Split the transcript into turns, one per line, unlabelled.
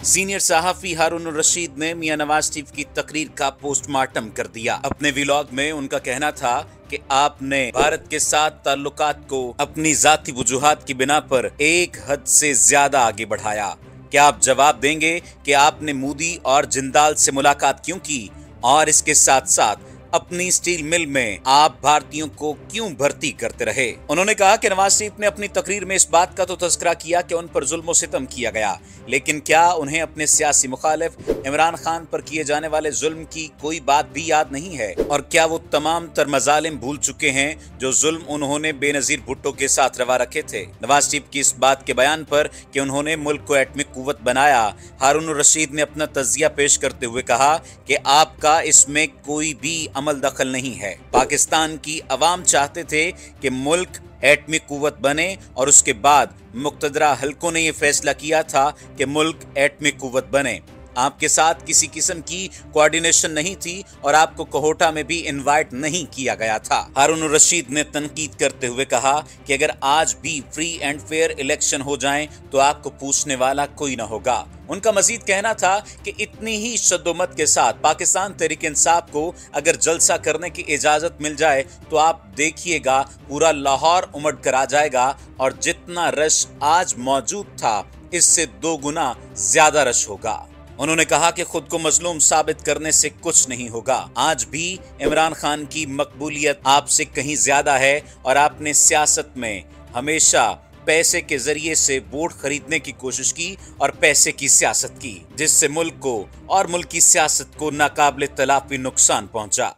Senior सहाफी हारून रशीद ने मियां नवाज शरीफ की तकरीर का पोस्टमार्टम कर दिया। अपने व्लॉग में उनका कहना था कि आपने भारत के साथ ताल्लुकात को अपनी जाती वजूहात की बिना पर एक हद से ज्यादा आगे बढ़ाया। क्या आप जवाब देंगे कि आपने मोदी और जिंदाल से मुलाकात क्यों की और इसके साथ साथ अपनी स्टील मिल में आप भारतीयों को क्यों भर्ती करते रहे। उन्होंने कहा कि नवाज शरीफ ने अपनी तकरीर में इस बात का तो तज़किरा किया कि उन पर जुल्म सितम किया गया, लेकिन क्या उन्हें अपने सियासी मुखालिफ इमरान खान पर किए जाने वाले जुल्म की कोई बात भी याद नहीं है? और क्या वो तमाम तर मजालिम भूल चुके हैं जो जुल्म उन्होंने बेनजीर भुट्टो के साथ रवा रखे थे? नवाज शरीफ की इस बात के बयान पर कि उन्होंने मुल्क को एटमी कुव्वत बनाया, हारून रशीद ने अपना तजिया पेश करते हुए कहा कि आपका इसमें कोई भी अमल दखल नहीं है। पाकिस्तान की अवाम चाहते थे कि मुल्क एटमी कुव्वत बने और उसके बाद मुक्तदरा हलकों ने यह फैसला किया था कि मुल्क एटमी कुव्वत बने। आपके साथ किसी किस्म की कोऑर्डिनेशन नहीं थी और आपको कोहोटा में भी इनवाइट नहीं किया गया था। हारून रशीद ने तनकीद करते हुए कहा कि अगर आज भी फ्री एंड फेयर इलेक्शन हो जाएं तो आपको पूछने वाला कोई ना होगा। उनका मजीद कहना था कि इतनी ही शद्दोमत के साथ पाकिस्तान तहरीक इंसाफ को अगर जलसा करने की इजाजत मिल जाए तो आप देखिएगा पूरा लाहौर उमड़ कर आ जाएगा और जितना रश आज मौजूद था इससे 2 गुना ज्यादा रश होगा। उन्होंने कहा कि खुद को मजलूम साबित करने से कुछ नहीं होगा। आज भी इमरान खान की मकबूलियत आपसे कहीं ज्यादा है और आपने सियासत में हमेशा पैसे के जरिए से वोट खरीदने की कोशिश की और पैसे की सियासत की, जिससे मुल्क को और मुल्क की सियासत को नाकाबिले तलाफी नुकसान पहुंचा।